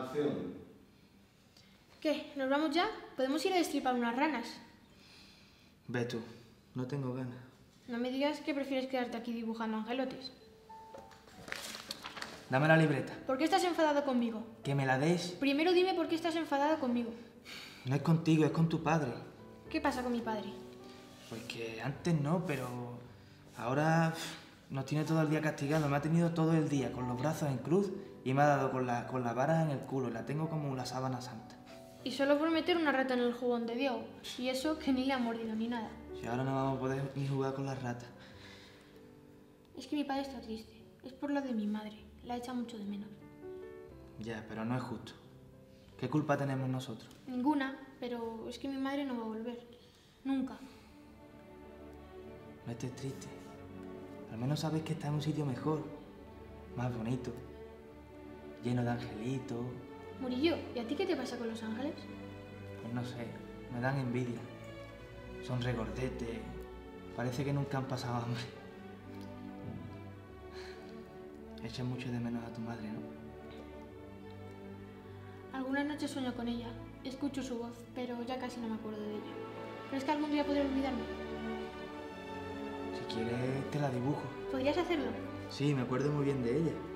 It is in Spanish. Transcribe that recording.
Acción. ¿Qué? ¿Nos vamos ya? Podemos ir a destripar unas ranas. Ve tú, no tengo ganas. No me digas que prefieres quedarte aquí dibujando angelotes. Dame la libreta. ¿Por qué estás enfadado conmigo? Que me la des. Primero dime por qué estás enfadada conmigo. No es contigo, es con tu padre. ¿Qué pasa con mi padre? Pues que antes no, pero ahora nos tiene todo el día castigado. Me ha tenido todo el día con los brazos en cruz y me ha dado con la vara en el culo. La tengo como una sábana santa. Y solo por meter una rata en el jugón de Diego. Y eso que ni le ha mordido ni nada. Si ahora no vamos a poder ni jugar con las ratas. Es que mi padre está triste. Es por lo de mi madre. La echa mucho de menos. Ya, pero no es justo. ¿Qué culpa tenemos nosotros? Ninguna, pero es que mi madre no va a volver. Nunca. No estés triste. Al menos sabes que está en un sitio mejor. Más bonito. Lleno de angelitos. Murillo, ¿y a ti qué te pasa con los ángeles? Pues no sé, me dan envidia. Son regordetes. Parece que nunca han pasado hambre. Echas mucho de menos a tu madre, ¿no? Algunas noches sueño con ella. Escucho su voz, pero ya casi no me acuerdo de ella. ¿Crees que algún día podré olvidarme? Si quieres, te la dibujo. ¿Podrías hacerlo? Sí, me acuerdo muy bien de ella.